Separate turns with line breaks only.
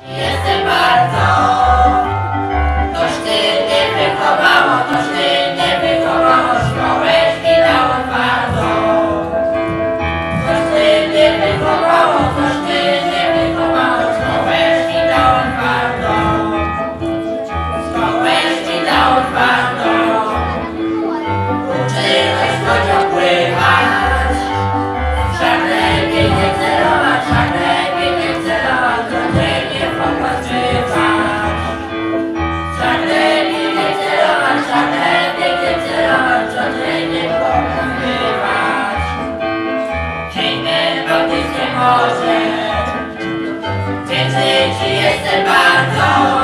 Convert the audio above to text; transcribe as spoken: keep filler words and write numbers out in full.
Jestem bardzo, toż ty nie wychowało, toż ty nie wychowało, szkołeczki dało bardzo. Toż ty nie wychowało, toż ty nie wychowało, szkołeczki dało bardzo. Szkołeczki dało bardzo. Uczyłeś kociom pływać, wszak lepiej nie celować, wszak lepiej nie celować, codziennie popatrzywać. Wszak lepiej nie celować, wszak lepiej nie celować, codziennie pokonywać. Sięgnę bałtyckie morze, więc ci jestem bardzo.